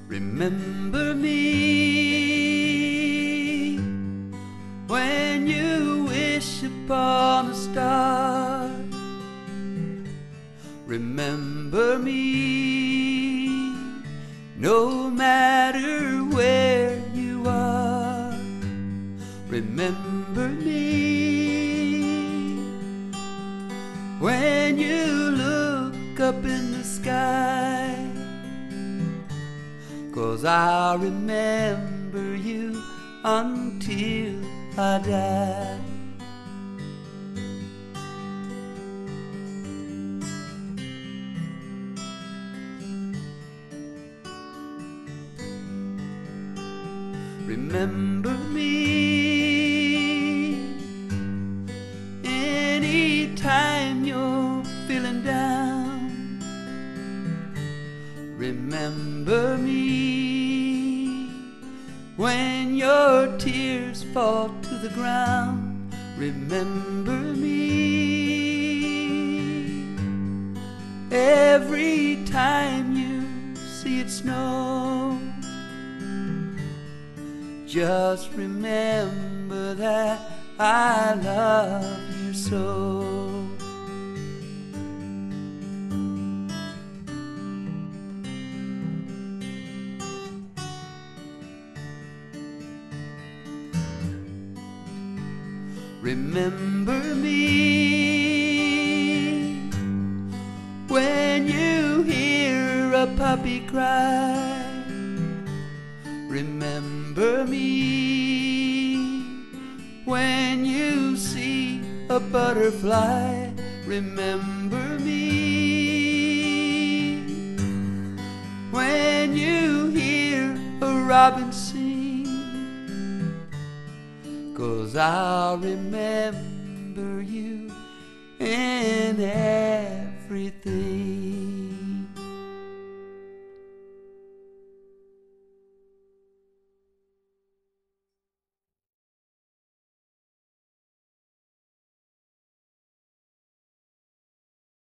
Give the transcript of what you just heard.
Remember me when you wish upon a star. Remember me no matter where you are. Remember me when you look up in the sky, 'cause I'll remember you until I die. Remember me anytime you're feeling down. Remember me when your tears fall to the ground. Remember me every time you see it snow. Just remember that I love you so. Remember me when you hear a puppy cry. Remember me when you see a butterfly. Remember me when you hear a robin sing, 'cause I'll remember you in everything.